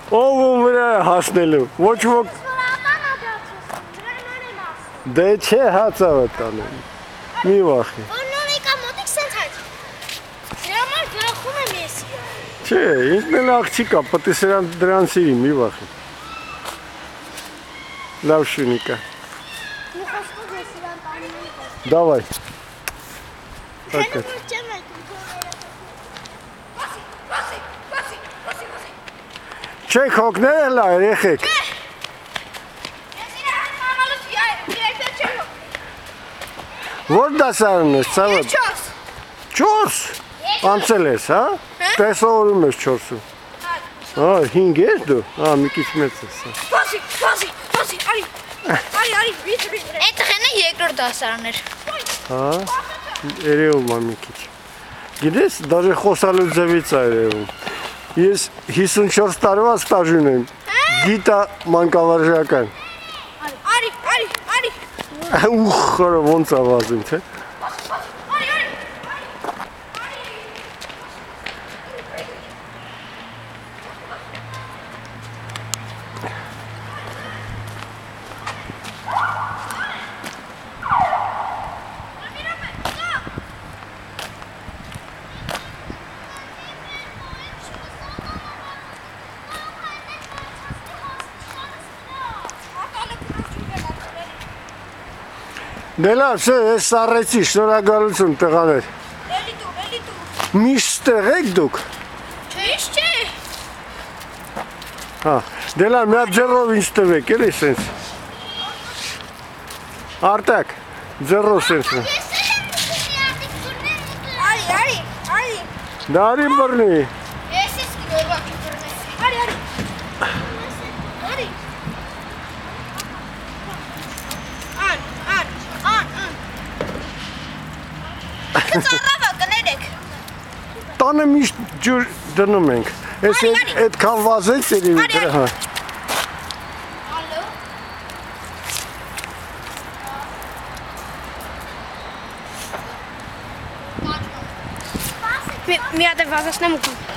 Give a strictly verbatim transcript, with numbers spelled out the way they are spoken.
Ով վրա հասնելու։ Ոչ ոք դե չէ հացավը տանում։ Մի վախի։ Նորեկա մոտիկ սենց հայց։ Դրա համար գրախում եմ ես։ Չէ, ինքն էլ աղջիկ է, պետք է սրան դրան սիրի, մի վախի։ Լավ շունիկա։ Մի խոսքով ես իրան տանում եմ։ Давай։ Քանի որ չեմ այդ Չեք հոգներ էլ այ երեխեք։ Ես իրան մամալուց դիրեկտոր չեմ հոգ։ Որ դասարան ես, ցավոտ։ Չորս։ Չորս։ Անցել ես, հա։ Տեսողորում ես չորսում։ Հա, հինգ ես դու։ Հա, մի քիչ մեծ ես։ Բասի, բասի, բասի, արի։ Արի, արի, վիճ, վիճ։ Այդ տղենը երկրորդ դասարան էր։ Հա։ Երևում է մի քիչ։ Գիտես, դաժե խոսալու ձևից է երևում։ Ես հիսունչորս տարվա ստաժ ունեմ։ Գիտա մանկավարժական։ Արի, արի, արի։ Ուխ, խորը ոնց է վազում, թե։ Արի, արի։ Դե լավ, սե, ես սառեցի, շնորհակալություն տղաներ։ Էլի դու, էլի դու։ Միշտ տեղ եք դուք։ Չէ, չէ։ Հա, դե լավ, մի հատ ձեռով ինձ տվեք, էլի սենց։ Արտակ, ձեռով սենց։ Արի, արի, արի։ Դարի բռնի։ Ես ես գորվակ բռնես։ Արի, արի։ Արի։ Ան, ան, ան, ան։ Կծառավա կներեք։ Տանը միշտ ջուր դնում ենք։ Ես Արի, արի։ այդքան վազեց երևի Արի, դրա, հա։ Մի հատ վազացնեմ ու